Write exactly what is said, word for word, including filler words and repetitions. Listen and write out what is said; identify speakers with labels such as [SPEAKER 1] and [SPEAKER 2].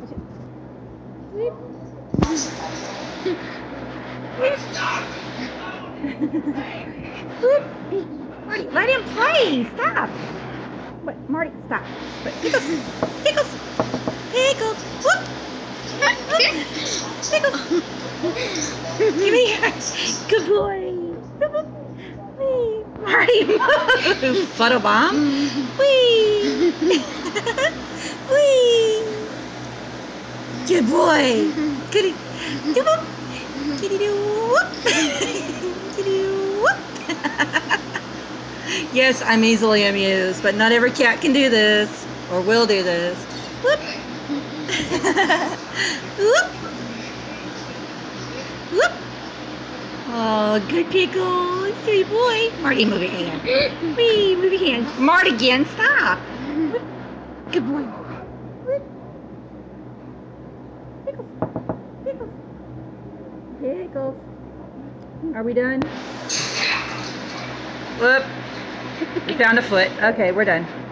[SPEAKER 1] Whoop. Whoop. Marty, let him play. Stop. What, Marty, stop. But pickles, pickles, pickles. Whoop. Pickles. Give me your. Good boy. Wee. Marty, move. Photobomb. Wee. Wee. Good boy. Goody. Do whoop. Kitty do whoop. Kitty do whoop. Yes, I'm easily amused, but not every cat can do this or will do this. Whoop. Whoop. Whoop. Oh, good pickle. Sweet boy. Marty, move your hand. Wee, move your hand. Marty again, stop. Whoop. Good boy. Whoop. Pickles. Pickles. Pickles. Are we done? Whoop. We found a foot. Okay, we're done.